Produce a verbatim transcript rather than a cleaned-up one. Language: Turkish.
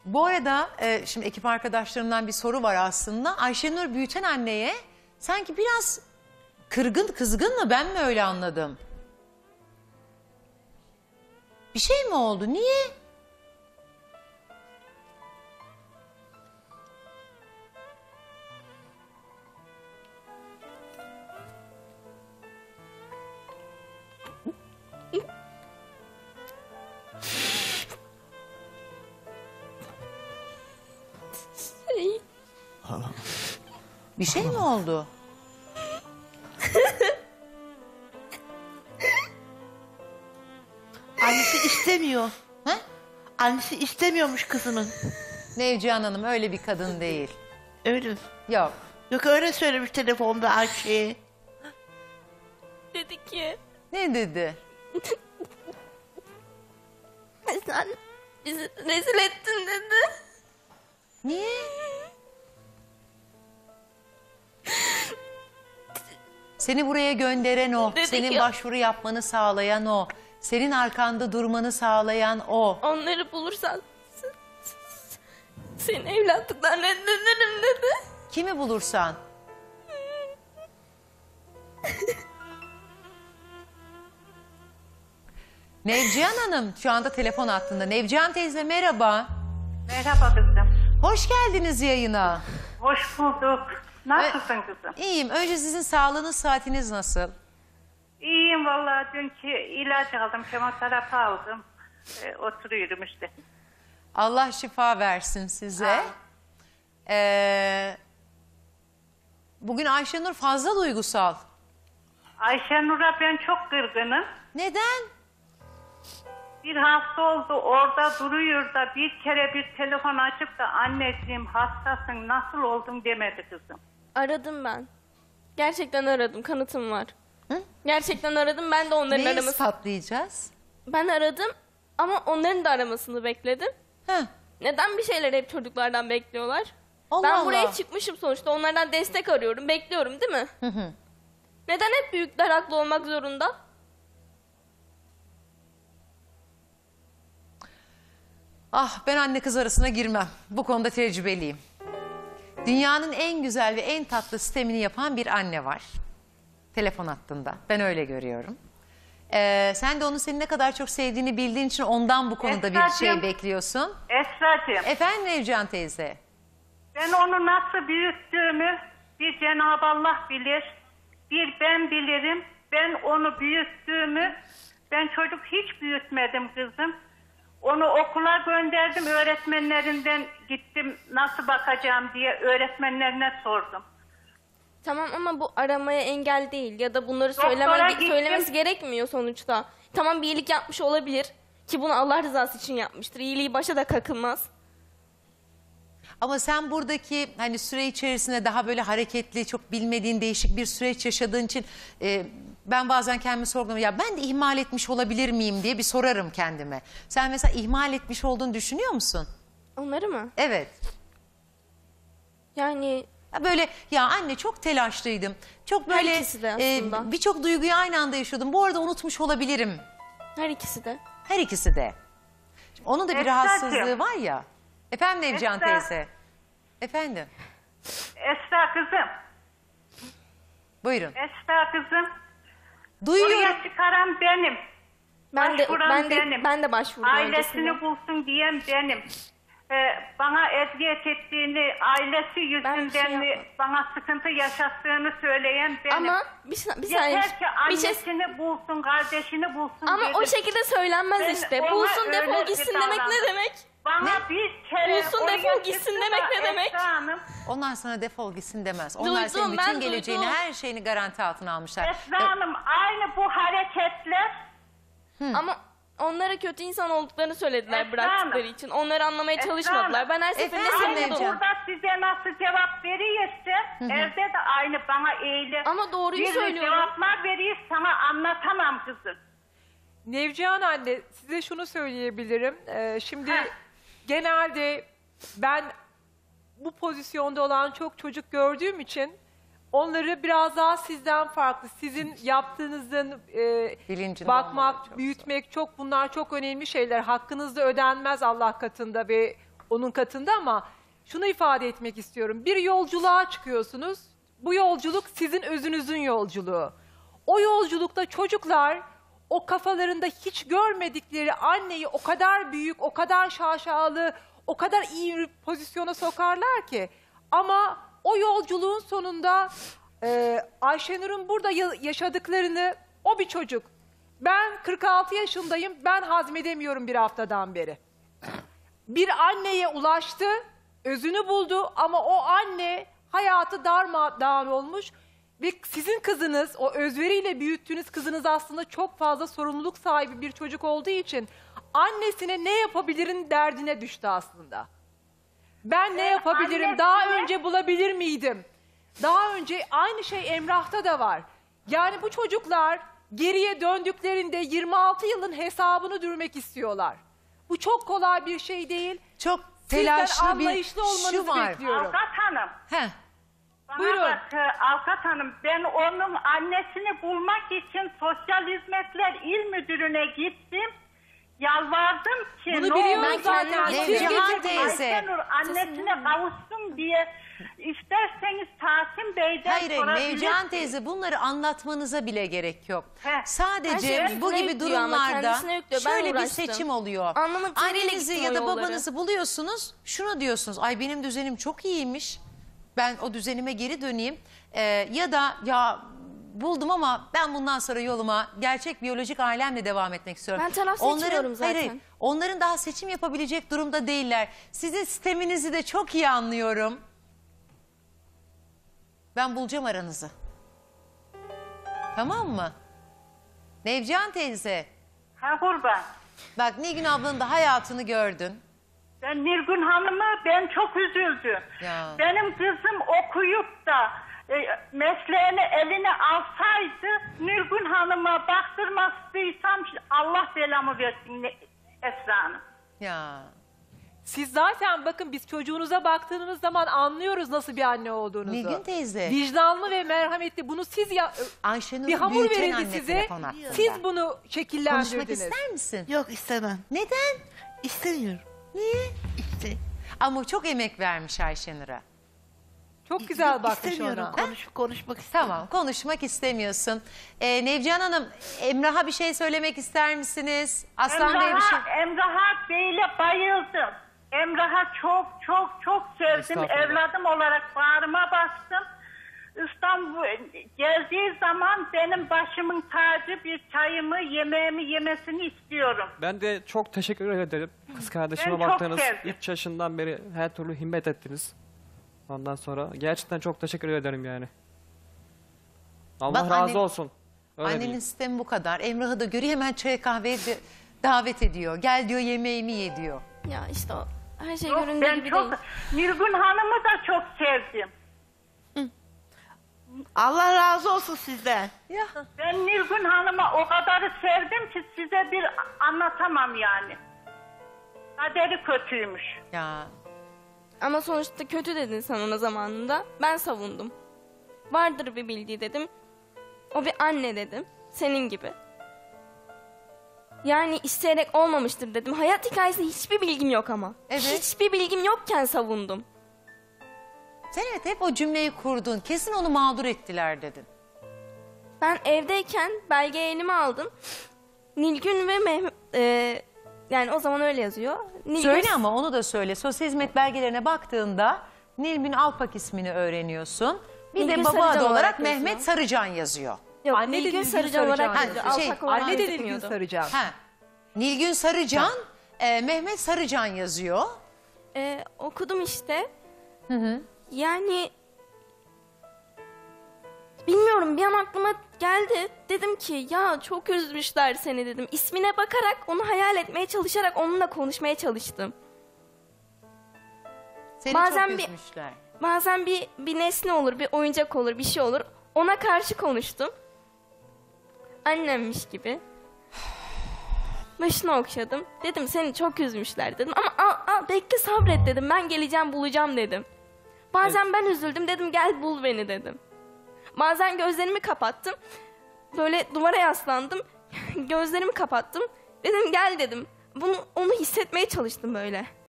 Bu arada e, şimdi ekip arkadaşlarımdan bir soru var aslında. Ayşenur büyüten anneye sanki biraz kırgın, kızgın mı? Ben mi öyle anladım? Bir şey mi oldu? Niye? Bir şey mi oldu? Annesi istemiyor. Ha? Annesi istemiyormuş kızının. Nevcihan Hanım öyle bir kadın değil. Öyle. Yok. Yok öyle söylemiş telefonda Ayşe. Dedi ki Ne dedi? sen bizi rezil ettin dedi. Niye? Seni buraya gönderen o. Dedi Senin ki- başvuru yapmanı sağlayan o. Senin arkanda durmanı sağlayan o. Onları bulursan s- s- senin evlatlıktan reddederim dedi. Kimi bulursan. Nevcihan Hanım şu anda telefon hattında. Nevcihan teyze merhaba. Merhaba kızım. Hoş geldiniz yayına. Hoş bulduk. Nasılsın kızım? İyiyim. Önce sizin sağlığınız, saatiniz nasıl? İyiyim vallahi. Dünkü ilaç aldım, kemoterapi aldım. Ee, oturuyorum işte. Allah şifa versin size. Ee, bugün Ayşenur fazla duygusal. Ayşenur'a ben çok kırgınım. Neden? Bir hafta oldu orada duruyor da bir kere bir telefon açıp da anneciğim hastasın nasıl oldun demedi kızım. Aradım ben. Gerçekten aradım, kanıtım var. Hı? Gerçekten aradım, ben de onların Neyi aramasını... ispatlayacağız? Ben aradım ama onların da aramasını bekledim. Heh. Neden bir şeyler hep çocuklardan bekliyorlar? Allah ben Allah. buraya çıkmışım sonuçta, onlardan destek arıyorum, bekliyorum değil mi? Hı hı. Neden hep büyükler haklı olmak zorunda? Ah ben anne kız arasına girmem. Bu konuda tecrübeliyim. Dünyanın en güzel ve en tatlı sistemini yapan bir anne var. Telefon hattında. Ben öyle görüyorum. Ee, sen de onun seni ne kadar çok sevdiğini bildiğin için ondan bu konuda bir Esra'cığım. şey bekliyorsun. Esra'cığım Efendim Nevcihan teyze. ben onu nasıl büyüttüğümü bir Cenab-ı Allah bilir. Bir ben bilirim. Ben onu büyüttüğümü ben çocuk hiç büyütmedim kızım. Onu okula gönderdim, öğretmenlerinden gittim nasıl bakacağım diye öğretmenlerine sordum. Tamam ama bu aramaya engel değil ya da bunları Doktora söyleme, gittim. söylemesi gerekmiyor sonuçta. Tamam bir iyilik yapmış olabilir ki bunu Allah rızası için yapmıştır. İyiliği başa da kakılmaz. Ama sen buradaki hani süre içerisinde daha böyle hareketli, çok bilmediğin değişik bir süreç yaşadığın için e, ben bazen kendimi sorguluyorum. Ya ben de ihmal etmiş olabilir miyim diye bir sorarım kendime. Sen mesela ihmal etmiş olduğunu düşünüyor musun? Onları mı? Evet. Yani Ya böyle ya anne çok telaşlıydım. Çok böyle Her ikisi de aslında. e, birçok duyguyu aynı anda yaşıyordum. Bu arada unutmuş olabilirim. her ikisi de. Her ikisi de. Şimdi onun da bir Esra'cığım. rahatsızlığı var ya. Efendim Nevcihan Esra. teyze. Efendim. Esra kızım, Buyurun. Esra kızım. Duyuyorum. Oraya çıkaran benim. Ben de Başvuran ben de benim. ben de başvurdum Ailesini öncesinde. bulsun diyen benim. Ee, bana eziyet ettiğini, ailesi yüzünden şey mi yapmadım. bana sıkıntı yaşattığını söyleyen benim. Ama bir, sa- bir saniye. Yeter ki Bir şey, annesini bulsun, kardeşini bulsun ama dedim. o şekilde söylenmez Ben işte. ona Bulsun öyle defol bir gitsin demek davrandım. ne demek? Bana bir kere Bulsun, oraya defol gitsin çıktı demek da ne demek? Esra Hanım, Onlar sana defol gitsin demez. Onlar Duydum, senin bütün ben geleceğini, duydum. her şeyini garanti altına almışlar. Esra Ve- Hanım aynı bu hareketler Ama onlara kötü insan olduklarını söylediler Esra bıraktıkları Hanım. için. Onları anlamaya Esra çalışmadılar. Hanım. Ben her seferinde Efendim aynı savundum. Nevcihan. burada size nasıl cevap veriyorsa evde de aynı bana eğilir. Ama doğruyu Bir söylüyorum. cevaplar veriyor sana anlatamam kızım. Nevcihan anne size şunu söyleyebilirim. Ee, şimdi Heh. genelde ben bu pozisyonda olan çok çocuk gördüğüm için onları biraz daha sizden farklı. Sizin yaptığınızın e, Bilincinde olmaları bakmak, çok büyütmek çok bunlar çok önemli şeyler. Hakkınız da ödenmez Allah katında ve onun katında ama şunu ifade etmek istiyorum. Bir yolculuğa çıkıyorsunuz. Bu yolculuk sizin özünüzün yolculuğu. O yolculukta çocuklar o kafalarında hiç görmedikleri anneyi o kadar büyük, o kadar şaşalı, o kadar iyi bir pozisyona sokarlar ki. Ama o yolculuğun sonunda e, Ayşenur'un burada ya- yaşadıklarını o bir çocuk. Ben kırk altı yaşındayım, ben hazmedemiyorum bir haftadan beri. Bir anneye ulaştı, özünü buldu ama o anne hayatı darmadağın olmuş. Ve sizin kızınız, o özveriyle büyüttüğünüz kızınız aslında çok fazla sorumluluk sahibi bir çocuk olduğu için annesine ne yapabilirin derdine düştü aslında. Ben ne yapabilirim, annesine- daha önce bulabilir miydim? Daha önce aynı şey Emrah'ta da var. Yani bu çocuklar geriye döndüklerinde yirmi altı yılın hesabını dürmek istiyorlar. Bu çok kolay bir şey değil. Çok Sizden telaşlı bir anlayışlı olmanızı şu var. bekliyorum. Avukat hanım. Heh. Bana Buyurun. bak e, avukat hanım, ben onun annesini bulmak için Sosyal Hizmetler İl Müdürü'ne gittim. Yalvardım ki Bunu ne biliyorum olur zaten. siz Nevcihan getirin, teyze. Ayşenur annesine kavuşsun diye isterseniz Tahsin Bey'den Hayır hayır sorabilirsiniz. Nevcihan teyze bunları anlatmanıza bile gerek yok. Heh. Her Sadece şey bu üstüne gibi yüklüyor ama durumlarda kendisine yüklüyor. Ben şöyle bir uğraştım. seçim oluyor. Anlamak teriyle Annenizi gittim ya o da yolları. babanızı buluyorsunuz. Şunu diyorsunuz. Ay benim düzenim çok iyiymiş. Ben o düzenime geri döneyim. Ee, ya da ya buldum ama ben bundan sonra yoluma gerçek biyolojik ailemle devam etmek istiyorum. Ben taraf seçmiyorum hayır, hayır, zaten. onların daha seçim yapabilecek durumda değiller. Sizin sisteminizi de çok iyi anlıyorum. Ben bulacağım aranızı. Tamam mı? Nevcihan teyze. Ha kurban. Bak Nilgün ablanın da hayatını gördün. Ben Nilgün Hanım'ı ben çok üzüldüm. Ya. Benim kızım okuyup da e, mesleğini eline alsaydı Nilgün Hanım'a baktırmazdıysam Allah belamı versin Ne- Esra Hanım. Ya. Siz zaten bakın biz çocuğunuza baktığınız zaman anlıyoruz nasıl bir anne olduğunuzu. Nilgün teyze. Vicdanlı ve merhametli. Bunu siz ya Ayşenur'u bir hamur büyüten verildi anne size. telefon hattında. Siz bunu Konuşmak şekillendirdiniz. ister misin? Yok istemem. Neden? İstemiyorum. Niye? İşte. Ama çok emek vermiş Ayşenur'a. Çok güzel Yok, bakmış istemiyorum. ona. Konuş, konuşmak istemiyorum. Tamam, konuşmak istemiyorsun. Ee, Nevcihan Hanım, Emrah'a bir şey söylemek ister misiniz? Aslan Bey bir şey... Emrah'a, Emrah'a Bey'le bayıldım. Emrah'a çok çok çok sevdim. Estağfurullah. Evladım olarak bağrıma bastım. İstanbul geldiği zaman benim başımın tacı bir çayımı, yemeğimi yemesini istiyorum. Ben de çok teşekkür ederim. Kız kardeşime Ben çok baktınız. sevdim. üç yaşından beri her türlü himmet ettiniz. Ondan sonra gerçekten çok teşekkür ederim yani. Allah Bak razı anne- olsun. Öyle Annenin diyeyim. sistemi bu kadar. Emrah'ı da görüyor, hemen çaya kahveye de davet ediyor. Gel diyor, yemeğimi ye diyor. Ya işte o her şey Yok, göründüğü ben gibi çok değil. Nilgün Hanım'ı da çok sevdim. Allah razı olsun sizden. Ya. Ben Nilgün Hanım'a o kadarı sevdim ki size bir anlatamam yani. Kaderi kötüymüş. Ya. Ama sonuçta kötü dedin sen ona zamanında. Ben savundum. Vardır bir bildiği dedim. O bir anne dedim. Senin gibi. Yani isteyerek olmamıştır dedim. Hayat hikayesi hiçbir bilgim yok ama. Evet. Hiçbir bilgim yokken savundum. Sen evet hep o cümleyi kurdun. Kesin onu mağdur ettiler dedin. Ben evdeyken belgeyi elime aldım. Nilgün ve Mehmet... e, yani o zaman öyle yazıyor. Nilgün, Söyle ama onu da söyle. Sosyal hizmet belgelerine baktığında Nilgün Alpak ismini öğreniyorsun. Bir de Nilgün baba Sarıcan adı olarak olarak Mehmet yazıyor. Sarıcan yazıyor. Yok, Anne de Nilgün Nilgün Sarıcan olarak Sarıcan yazıyor. yazıyor. Alpak Şey, olarak Anne de Nilgün gözükmüyordu. Sarıcan. Ha. Nilgün Sarıcan, e, Mehmet Sarıcan yazıyor. Ee, okudum işte. Yani bilmiyorum, bir an aklıma geldi. Dedim ki ya çok üzmüşler seni dedim. İsmine bakarak onu hayal etmeye çalışarak onunla konuşmaya çalıştım. Seni Bazen çok bir- üzmüşler. Bazen bir bir nesne olur, bir oyuncak olur, bir şey olur. Ona karşı konuştum. Annemmiş gibi. Başını okşadım. Dedim seni çok üzmüşler dedim. Ama al, al, bekle sabret dedim. Ben geleceğim bulacağım dedim. Bazen ben üzüldüm dedim gel bul beni dedim. Bazen gözlerimi kapattım. Böyle duvara yaslandım. Gözlerimi kapattım. Dedim gel dedim. Bunu onu hissetmeye çalıştım böyle.